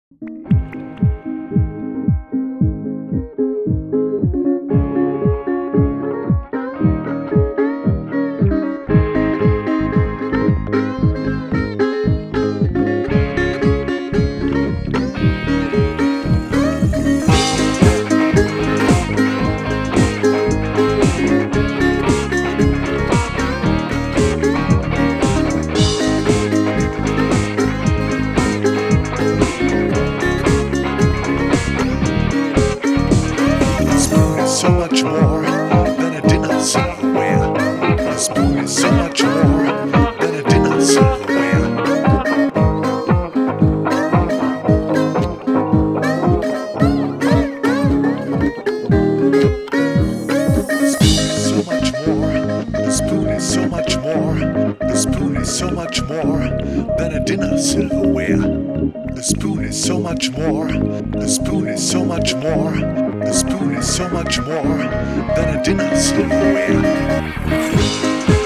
So much more than a dinner silverware. The spoon is so much more than a dinner silverware. The spoon is so much more. The spoon is so much more than a dinner silverware. The spoon is so much more. The spoon is so much more. The spoon is so much more than a dinner silverware.